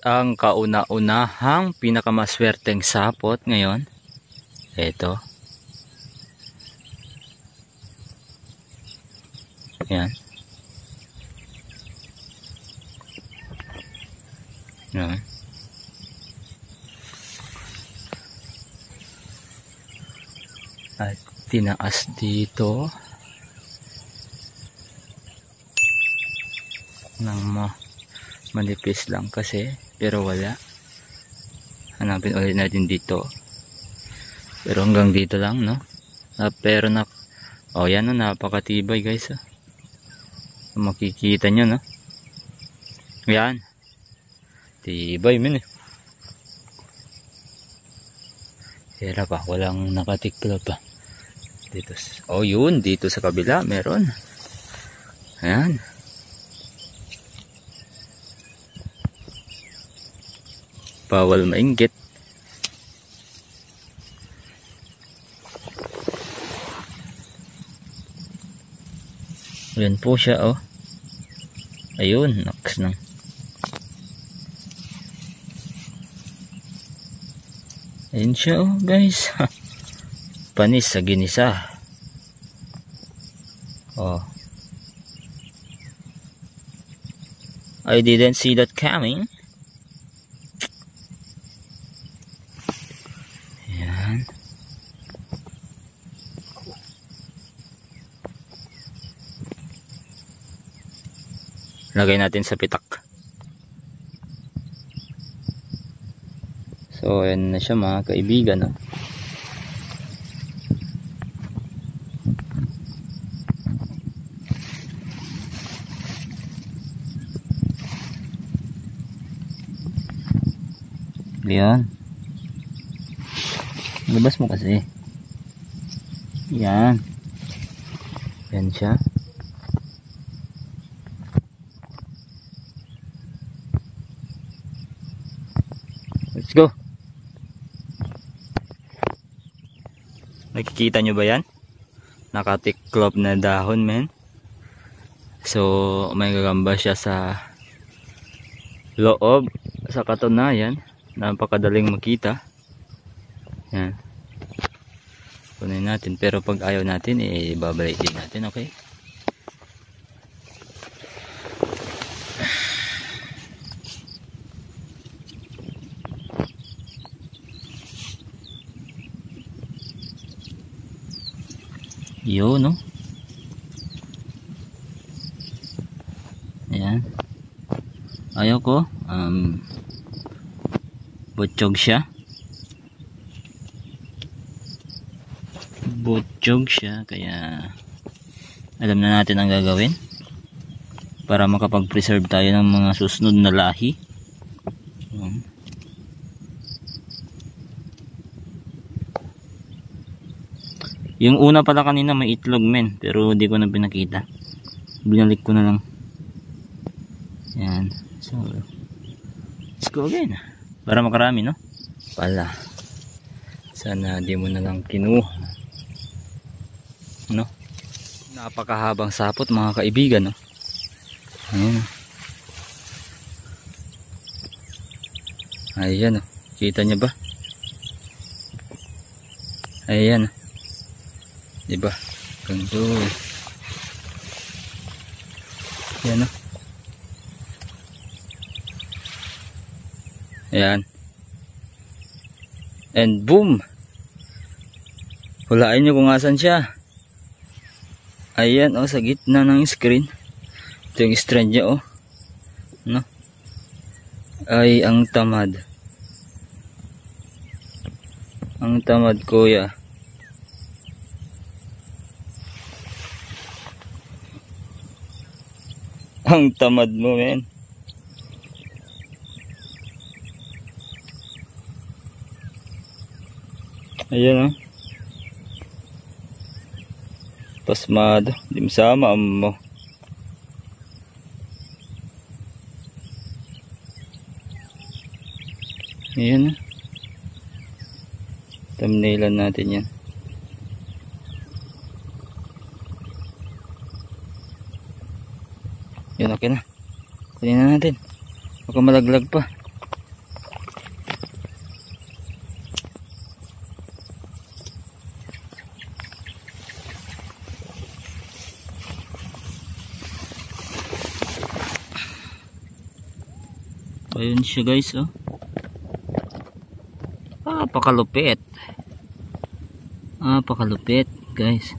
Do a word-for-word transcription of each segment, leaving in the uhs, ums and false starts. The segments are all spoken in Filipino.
ang kauna-unahang pinakamaswerteng sapot ngayon. Ito. Yan. Yan. At tinaas dito ng ma manipis lang kasi, pero wala. Hanapin ulit natin dito, pero hanggang dito lang, no? Ah, pero na, oh yan, no, napakatibay guys, oh. Makikita nyo, no? Yan, tibay min eh. Hira pa, walang nakatikla pa dito. Oh yun, dito sa kabila meron. Ayan. Bawal mainggit. Ayan po siya, oh. Ayun, naks nang. Ayun siya, oh guys. Panis sa ginisa. Oh. I didn't see that coming. Ayan. Lagay natin sa pitak. So ayan na siya mga kaibigan, no? Yan. Labas mo kasi. Yan. Yan siya. Let's go. Nakikita nyo ba yan? Nakatiklop na dahon, men. So may gagamba siya sa loob. Sa katunayan, napakadaling makita. Yan. Kunin natin, pero pag ayaw natin, eh, babalik din natin, okay? Yo, no? Ayan. Ayaw ko. Um, butchog siya. Butchog siya. Kaya alam na natin ang gagawin para makapag-preserve tayo ng mga susunod na lahi. Ayan. Yung una pala kanina may itlog, men, pero hindi ko na pinakita. Binalik ko na lang. Yan. So, let's go again. Para makarami, no? Pala. Sana di mo na lang kinuha. No? Napakahabang sapot mga kaibigan, no? Ayan. Ayan, no? Kita niya ba? Ayan, no? Diba? Gando. Yan, no? Ayan. And boom! Hulaan nyo kung asan siya. Ayan, oh, sa gitna ng screen. Ito yung strand niya, oh. No? Ay, ang tamad. Ang tamad, kuya. Ang tamad mo, men. Ayan, oh. Pasmado. Di masama mo. Ayan, oh. Thumbnailan natin yan. Yan, okay na. Kunin na natin. Baka malaglag pa. siya guys, oh. Ah, pakalupit. Ah, pakalupit guys.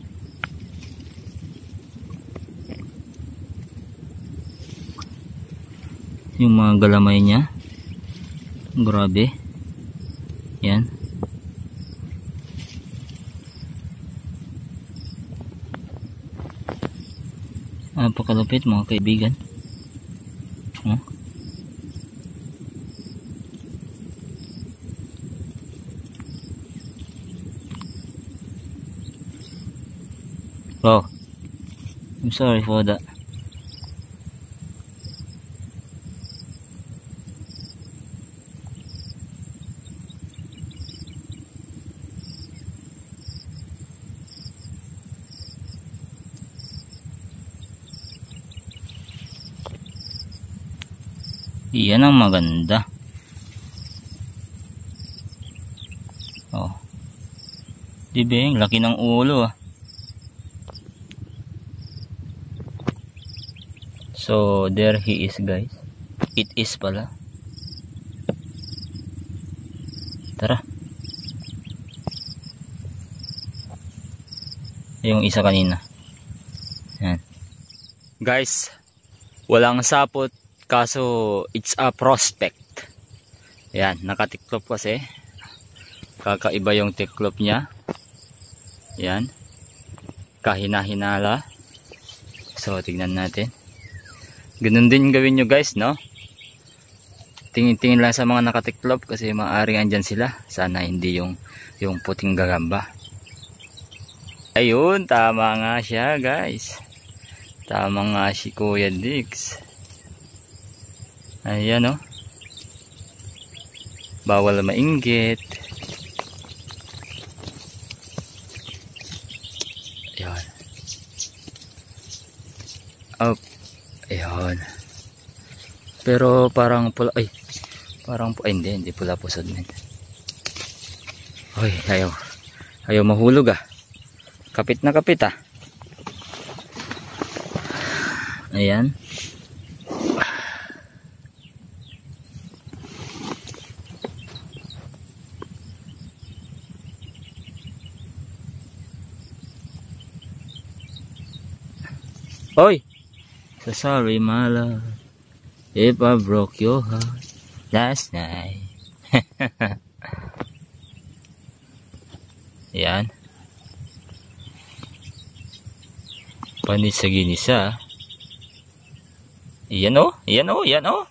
Yung mga galamay niya. Grabe. Yan. Ah, pakalupit mga kaibigan. Oh. Oh, I'm sorry for that. Iyan ang maganda. Oh. Diba, laki ng ulo ah. So there he is guys. It is pala. Tara. Yung isa kanina. Yan. Guys, walang sapot kaso it's a prospect. Yan, nakatiklop kasi. Kakaiba yung tiklop niya. Yan. Kahina-hinala. So tignan natin. Ganun din gawin nyo guys, no? Tingin-tingin lang sa mga nakatiklop kasi maaaring andyan sila. Sana hindi yung yung puting gagamba. Ayun, tama nga siya guys. Tama nga si Kuya Dix. Ayan, no? Bawal mainggit. Ayan. Oh. Ayan. Pero parang pula, ay, parang, ay hindi, hindi pula pusod men. Ay, ayaw. Ayaw mahulog ah. Kapit na kapit ah. Ayan. Oy! So sorry my love if I broke your heart last night. Yan. Panis sa ginisa. Yan o, yan o, yan o.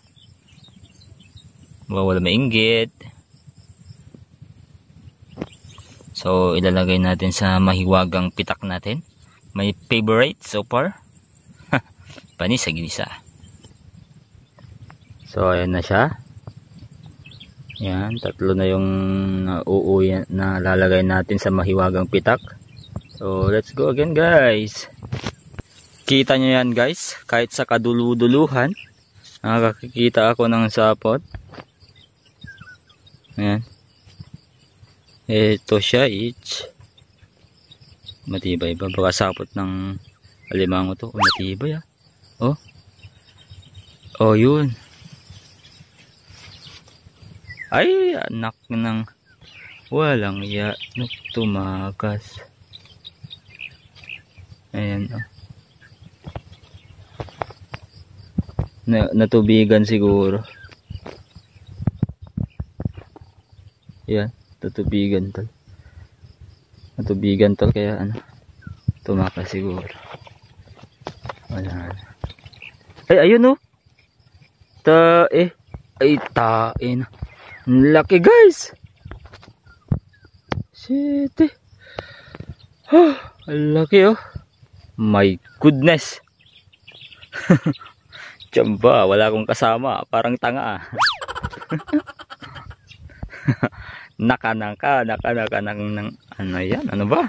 Bawal mainggit. So ilalagay natin sa mahiwagang pitak natin. My favorite so far. Panis sa ginisa. So ayan na siya. Yan, tatlo na yung nauuwi na lalagay natin sa mahiwagang pitak. So let's go again guys. Kita nyo yan guys, kahit sa kaduluduluhan nakakikita ako ng sapot. Ayan. Ito siya, each matibay ba? Baka sapot ng alimango to. O matibay ah. Oh. Oh, yun. Ay, anak ng walang ya tumakas. Ayan, oh. Na, natubigan siguro. Yan, tutubigan tol. Natubigan tol kaya ano, tumakas siguro. Wala na. Ay, ayun oh. Ta, eh. Ay, tain. Laki guys. Shit eh. Oh, laki oh. My goodness. Tsamba, wala akong kasama. Parang tanga ah. Naka-naka, naka-naka ng ano yan? Ano ba?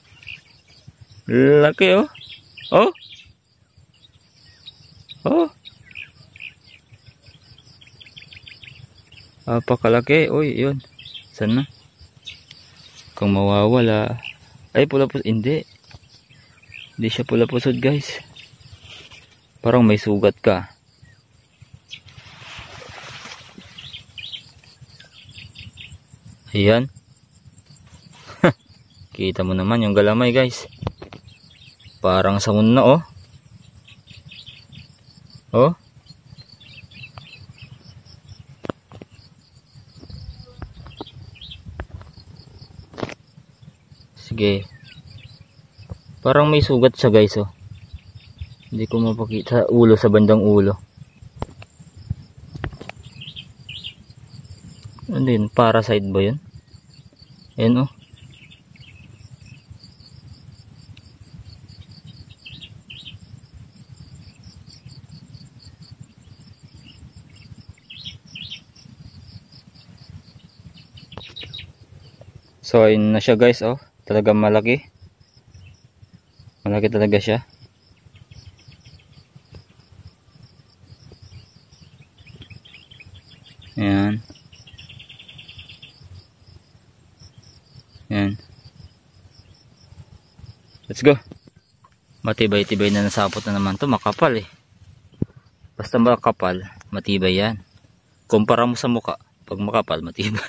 Laki oh. Oh. Oh. Apakalaki. Uy, yun. Saan na? Kung mawawala. Ay, pula pusod. Hindi. Hindi siya pula pusod, guys. Parang may sugat ka. Ayan. Kita mo naman yung galamay guys. Parang samon na oh. Oh. Sige. Parang may sugat siya guys oh. Hindi ko mapakita sa ulo, sa bandang ulo. Ano yun? Parasite ba yun? Ayan oh. So ayun na siya guys oh. Talagang malaki. Malaki talaga siya. Ayan. Ayan. Let's go. Matibay-tibay na nasapot na naman to. Makapal eh. Basta makapal, matibay yan. Kumpara mo sa muka. Pag makapal, matibay.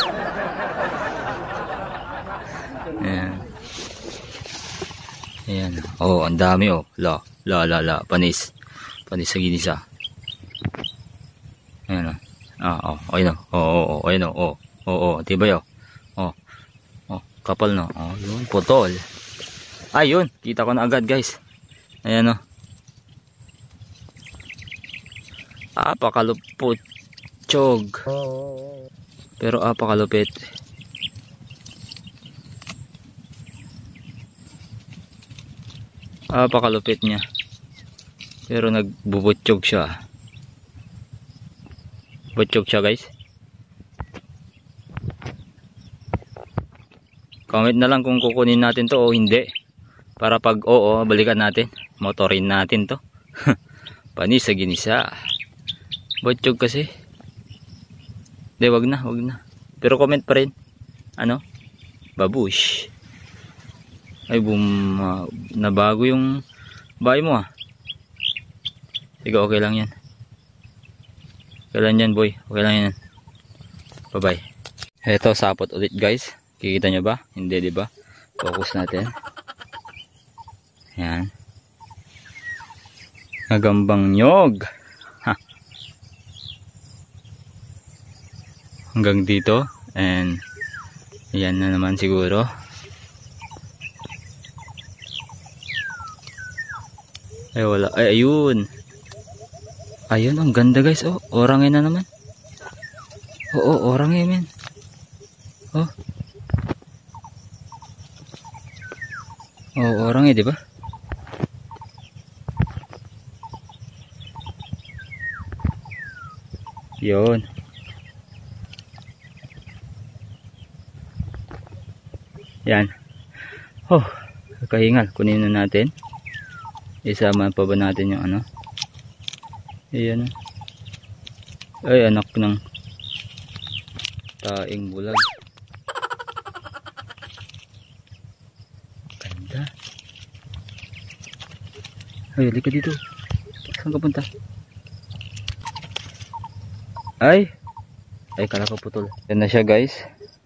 Ayan. Ayan. Oh, ang dami oh. La, la, la, la. Panis. Panis sa ginisa. Ayan oh. Ah, oh, ayun oh. Oh, oh, oh, ayun oh. Oh, oh, oh, tibay oh. Oh. Oh, kapal no. Oh, yun, putol. Ayun, kita ko na agad, guys. Ayan oh. Apakalupot. Chog. Pero apakalupit. Apakalupit niya. Pero nagbubutsyog siya. Butsyog siya guys. Comment na lang kung kukunin natin to o hindi. Para pag oo, balikan natin. Motorin natin to. Panis sa ginisa. Butsyog kasi. Hindi, wag na, wag na. Pero comment pa rin. Ano? Babush. Ay, boom. Uh, nabago yung bahay mo ah. Sige, okay lang yan. Okay lang yan boy. Okay lang yan. Bye bye. Eto, sapot ulit guys. Kikita nyo ba? Hindi, di ba? Focus natin. Yan. Nagambang nyog. Ha. Hanggang dito. And yan na naman siguro. Ay wala. Ay ayun. Ayun, ang ganda guys. Oh, orangay na naman. Oo, oh, oh, orangay men. Oh. Oh, orangay, di ba? Yun. Yan. Oh, kahingal. Kunin na natin. Isama pa ba natin yung ano? Ayan. Ay, anak ng taing bulag. Ganda. Ay, halika dito. Saan ka punta? Ay. Ay, kala ko putol. Yan na siya guys.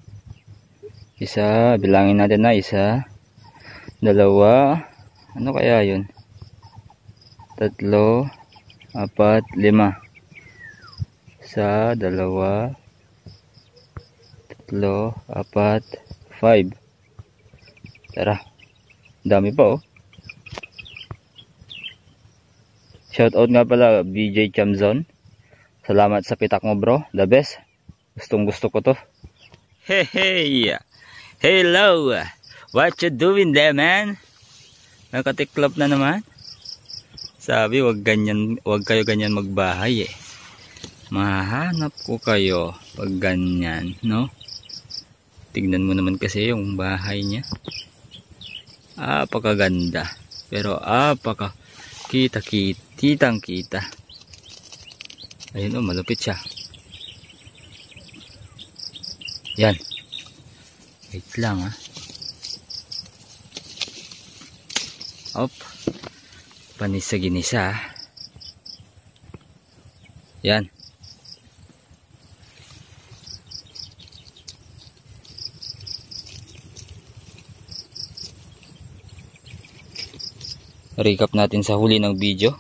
Isa, bilangin natin na. Isa. Dalawa. Ano kaya yun? Tatlo. Apat, lima. Isa, dalawa, tatlo, apat, five. Tara. Dami pa oh. Shout out nga pala B J Chamzon. Salamat sa pitak mo bro. The best. Gustong gusto ko to. Hey hey. Hello. What you doing there man? Nakatiklop na naman. Sabi wag ganyan, wag kayo ganyan magbahay eh. Mahanap ko kayo pag ganyan, no? Tignan mo naman kasi yung bahay niya. Apakaganda. Pero apaka kita kita, kitang kita. Ayun oh, malupit siya. Yan. Wait lang ah. Op. Panis sa ginisa. Yan. recap natin sa huli ng video.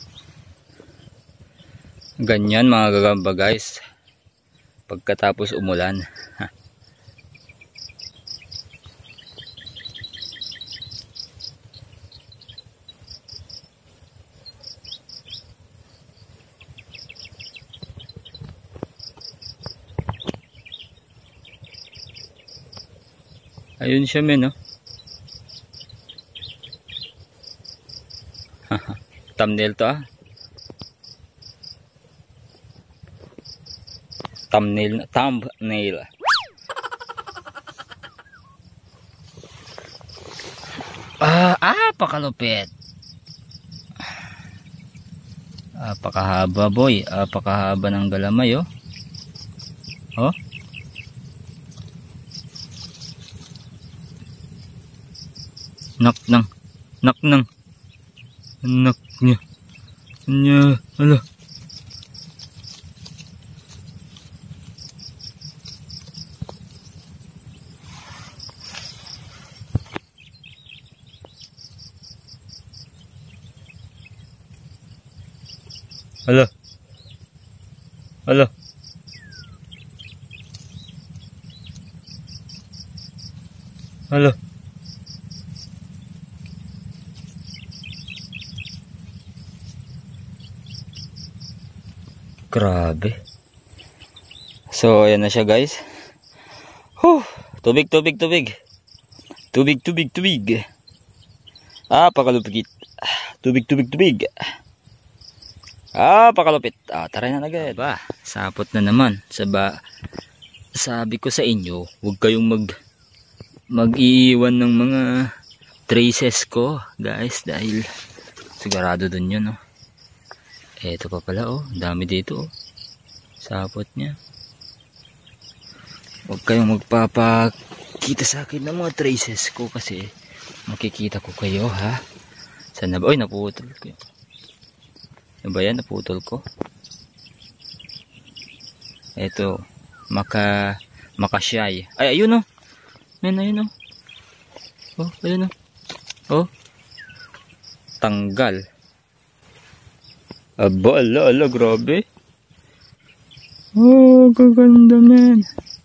Ganyan mga gagamba guys pagkatapos umulan. Ayun siya men, no? Thumbnail to ah. Thumbnail, thumbnail. Ah, ah, pakalupit. Ah, pakahaba boy. Ah, pakahaba ng galamay oh. Oh. Nak nang. Nak nang. Nak niya. Niya. Ala. Ala. Ala. Ala. Grabe. So, ayan na siya guys. Huh, tubig, tubig, tubig. Tubig, tubig, tubig. Ah, pakalupit. Tubig, tubig, tubig. Ah, pakalupit. Ah, tara na agad. Ba, sapot na naman. Saba, sabi ko sa inyo, huwag kayong mag mag-iiwan ng mga traces ko, guys, dahil sigurado dun yun, no. Eto pa pala oh, dami dito oh. Sapot niya. Huwag kayong magpapakita sa akin ng mga traces ko kasi makikita ko kayo ha. Sana ba? Oy, naputol ko. Ano ba yan? Naputol ko. Eto, maka makasyay. Ay, ayun oh. Men, ayun oh. Oh, ayun oh. Oh. Tanggal. Aba, ala, ala, grabe. Oh, gaganda man.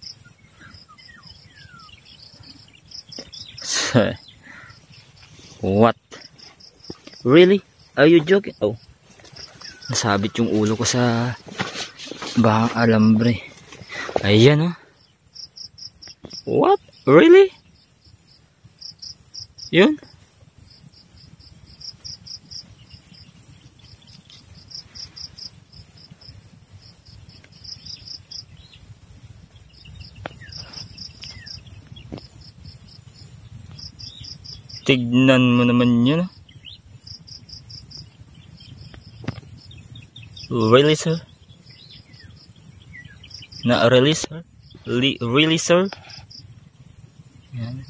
What? Really? Are you joking? Oh. Nasabit yung ulo ko sa bahang alambre. Ayan oh. What? Really? Yun? Tignan mo naman yun. Really sir? Na really sir? Li really sir? Yan.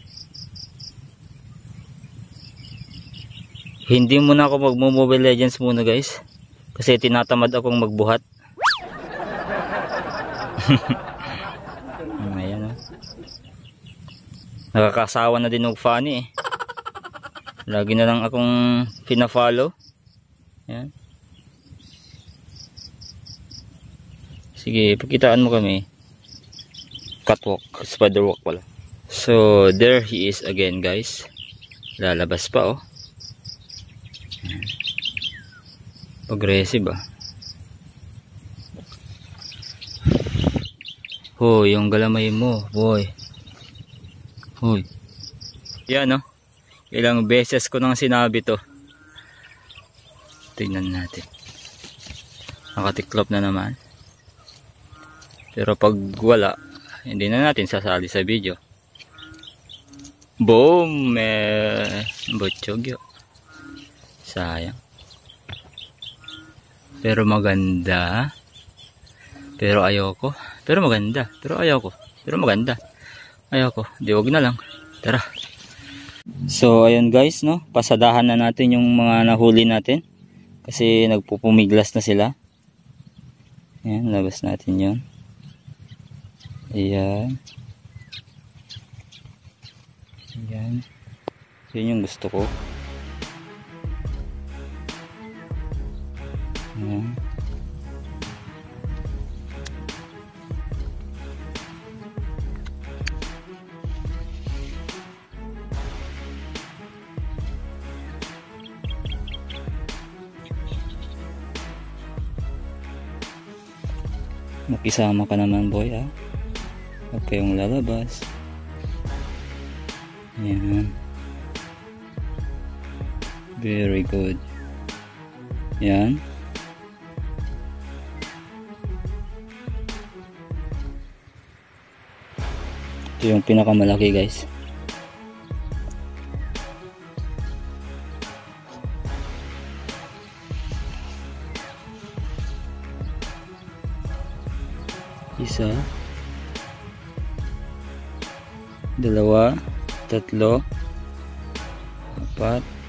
Hindi muna ako mag-Mobile Legends muna guys. Kasi tinatamad akong magbuhat. Ayan oh. Nakakasawa na din ng funny eh. Lagi na lang akong pina-follow. Yan. Sige, pakitaan mo kami. Catwalk, spider walk pala. So, there he is again guys. Lalabas pa oh. Yan. Aggressive ah. Hoy, yung galamay mo, boy. Hoy. Yan oh. Ilang beses ko nang sinabi to. Tingnan natin. Nakatiklop na naman. Pero pag wala, hindi na natin sasali sa video. Boom! Eh, butchog yun. Sayang. Pero maganda. Pero ayoko. Pero maganda. Pero ayoko. Pero maganda. Ayoko. Di wag na lang. Tara. So ayun guys no, pasadahan na natin yung mga nahuli natin kasi nagpupumiglas na sila. Ayan, labas natin yun. Ayan. Ayan. Yun yung gusto ko. Ayan. Makisama ka naman boy ah. Huwag kayong lalabas. Ayan. Very good. Ayan. Ito yung pinakamalaki guys. Isa, dalawa, tatlo, apat,